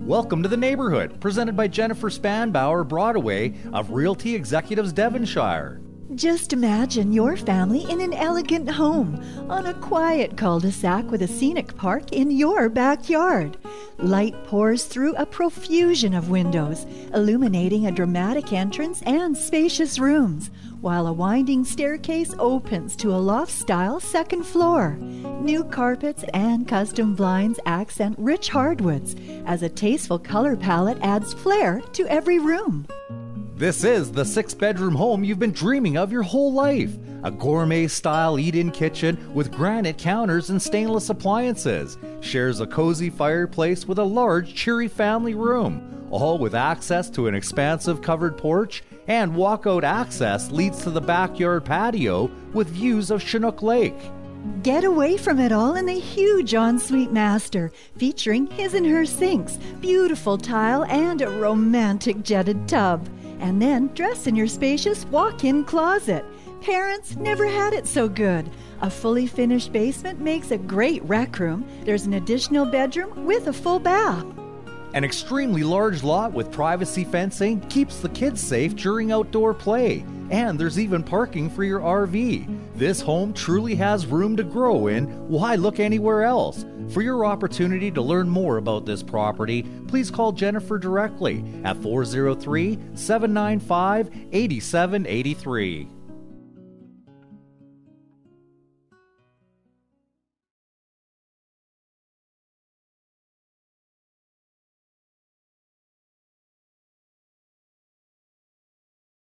Welcome to the Neighborhood, presented by Jennifer Spanbauer Broadway of Realty Executives Devonshire. Just imagine your family in an elegant home on a quiet cul-de-sac with a scenic park in your backyard. Light pours through a profusion of windows, illuminating a dramatic entrance and spacious rooms, while a winding staircase opens to a loft-style second floor. New carpets and custom blinds accent rich hardwoods, as a tasteful color palette adds flair to every room. This is the 6-bedroom home you've been dreaming of your whole life. A gourmet-style eat-in kitchen with granite counters and stainless appliances. Shares a cozy fireplace with a large, cheery family room. All with access to an expansive covered porch, and walkout access leads to the backyard patio with views of Chinook Lake. Get away from it all in the huge ensuite master, featuring his and her sinks, beautiful tile, and a romantic jetted tub. And then dress in your spacious walk-in closet. Parents never had it so good. A fully finished basement makes a great rec room. There's an additional bedroom with a full bath. An extremely large lot with privacy fencing keeps the kids safe during outdoor play. And there's even parking for your RV. This home truly has room to grow in. Why look anywhere else? For your opportunity to learn more about this property, please call Jennifer directly at 403-795-8783.